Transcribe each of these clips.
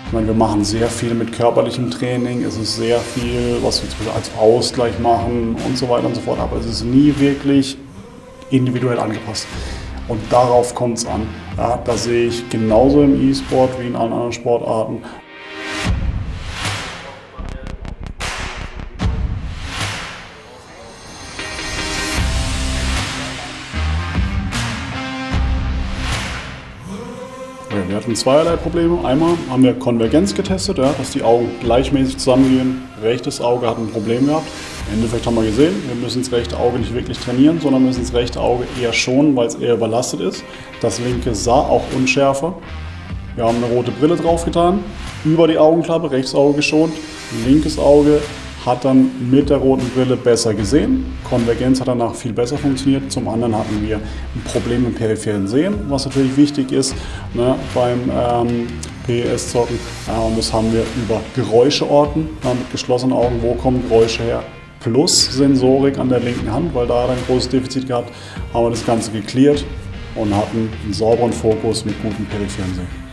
Ich meine, wir machen sehr viel mit körperlichem Training, es ist sehr viel, was wir als Ausgleich machen und so weiter und so fort, aber es ist nie wirklich individuell angepasst. Und darauf kommt es an. Ja, das sehe ich genauso im E-Sport wie in allen anderen Sportarten. Wir hatten zweierlei Probleme. Einmal haben wir Konvergenz getestet, ja, dass die Augen gleichmäßig zusammengehen. Rechtes Auge hat ein Problem gehabt. Im Endeffekt haben wir gesehen, wir müssen das rechte Auge nicht wirklich trainieren, sondern müssen das rechte Auge eher schonen, weil es eher überlastet ist. Das linke sah auch unschärfer. Wir haben eine rote Brille drauf getan, über die Augenklappe, rechtes Auge geschont. Linkes Auge hat dann mit der roten Brille besser gesehen. Konvergenz hat danach viel besser funktioniert. Zum anderen hatten wir ein Problem im peripheren Sehen, was natürlich wichtig ist, ne, beim PES-Zocken. Und das haben wir über Geräuscheorten, mit geschlossenen Augen, wo kommen Geräusche her, plus Sensorik an der linken Hand, weil da hat er ein großes Defizit gehabt, haben wir das Ganze geklärt und hatten einen sauberen Fokus mit gutem peripheren Sehen.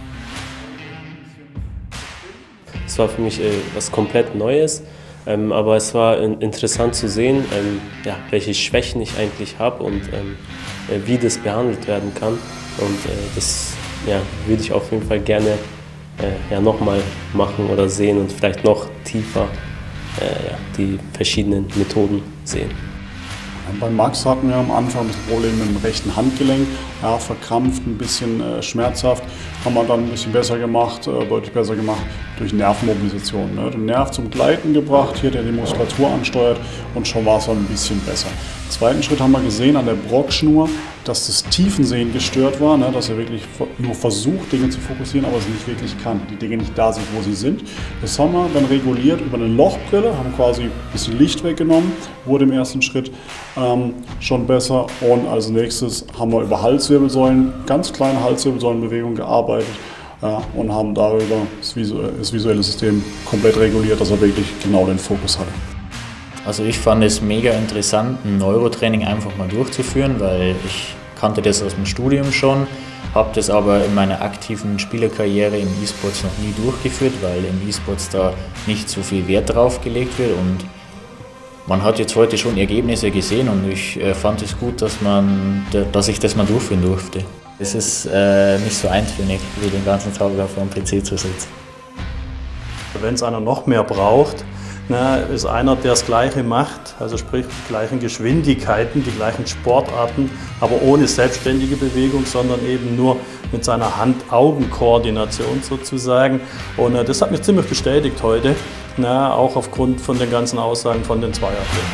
Es war für mich was komplett Neues. Aber es war interessant zu sehen, ja, welche Schwächen ich eigentlich habe und wie das behandelt werden kann. Und das ja, würde ich auf jeden Fall gerne ja, nochmal machen oder sehen und vielleicht noch tiefer ja, die verschiedenen Methoden sehen. Bei Max hatten wir am Anfang das Problem mit dem rechten Handgelenk, ja, verkrampft, ein bisschen schmerzhaft, haben wir dann ein bisschen besser gemacht, deutlich besser gemacht durch Nervenmobilisation. Ne? Den Nerv zum Gleiten gebracht, hier der die Muskulatur ansteuert und schon war es dann ein bisschen besser. Im zweiten Schritt haben wir gesehen an der Brockschnur, dass das Tiefensehen gestört war, ne? Dass er wirklich nur versucht, Dinge zu fokussieren, aber es nicht wirklich kann, die Dinge nicht da sind, wo sie sind. Das haben wir dann reguliert über eine Lochbrille, haben quasi ein bisschen Licht weggenommen, wurde im ersten Schritt schon besser und als nächstes haben wir über Halswirbelsäulen, ganz kleine Halswirbelsäulenbewegungen gearbeitet und haben darüber das visuelle System komplett reguliert, dass er wirklich genau den Fokus hatte. Also ich fand es mega interessant, ein Neurotraining einfach mal durchzuführen, weil ich kannte das aus dem Studium schon, habe das aber in meiner aktiven Spielerkarriere im E-Sports noch nie durchgeführt, weil im E-Sports da nicht so viel Wert drauf gelegt wird und man hat jetzt heute schon Ergebnisse gesehen und ich fand es gut, dass ich das mal durchführen durfte. Es ist nicht so eintönig, wie den ganzen Tag vor dem PC zu sitzen. Wenn es einer noch mehr braucht, ist einer, der das Gleiche macht, also sprich die gleichen Geschwindigkeiten, die gleichen Sportarten, aber ohne selbstständige Bewegung, sondern eben nur mit seiner Hand-Augen-Koordination sozusagen. Und das hat mich ziemlich bestätigt heute, auch aufgrund von den ganzen Aussagen von den zwei Athleten.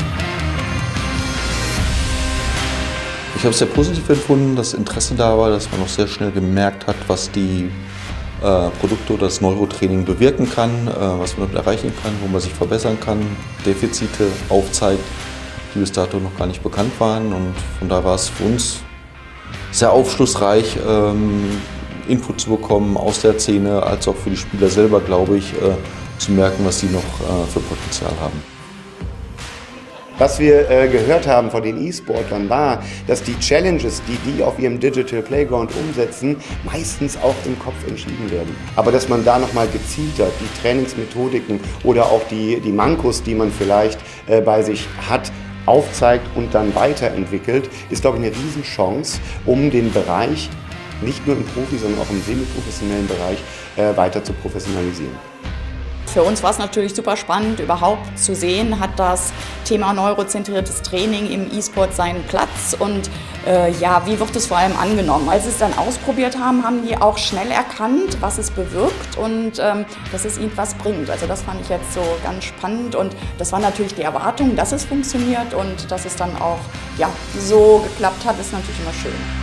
Ich habe es sehr positiv empfunden, dass Interesse da war, dass man auch sehr schnell gemerkt hat, was die Produkte oder das Neurotraining bewirken kann, was man damit erreichen kann, wo man sich verbessern kann, Defizite aufzeigt, die bis dato noch gar nicht bekannt waren. Und von daher war es für uns sehr aufschlussreich, Input zu bekommen aus der Szene, als auch für die Spieler selber, glaube ich, zu merken, was sie noch für Potenzial haben. Was wir gehört haben von den E-Sportlern war, dass die Challenges, die auf ihrem Digital Playground umsetzen, meistens auch im Kopf entschieden werden. Aber dass man da nochmal gezielter die Trainingsmethodiken oder auch die Mankos, die man vielleicht bei sich hat, aufzeigt und dann weiterentwickelt, ist, glaube ich, eine Riesenchance, um den Bereich, nicht nur im Profi, sondern auch im semi-professionellen Bereich, weiter zu professionalisieren. Für uns war es natürlich super spannend, überhaupt zu sehen, hat das Thema neurozentriertes Training im E-Sport seinen Platz und ja, wie wird es vor allem angenommen? Als sie es dann ausprobiert haben, haben die auch schnell erkannt, was es bewirkt und dass es ihnen was bringt. Also das fand ich jetzt so ganz spannend und das war natürlich die Erwartung, dass es funktioniert und dass es dann auch ja, so geklappt hat, ist natürlich immer schön.